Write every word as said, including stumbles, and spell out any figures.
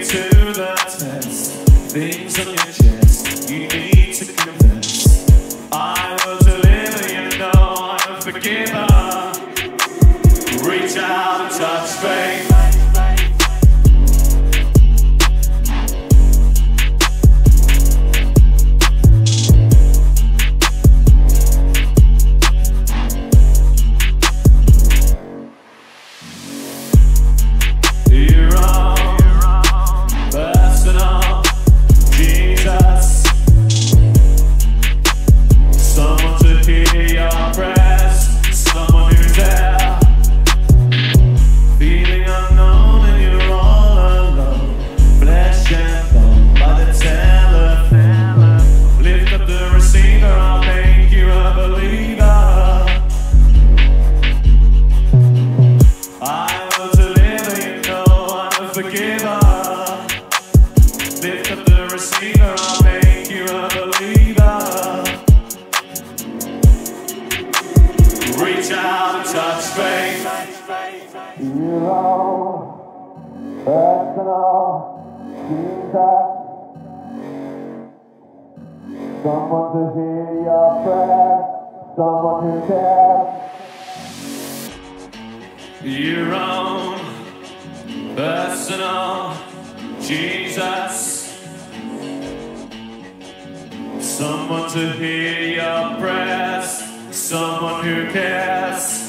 to the test. Things on your chest, you need to confess. I will deliver, you know I'm a forgiver. Reach out and touch faith. Lift up the receiver, I'll make you a believer. Reach out and touch faith. Your own personal Jesus. Someone to hear your prayer, someone who cares. Your own personal Jesus. Someone to hear your prayers, someone who cares.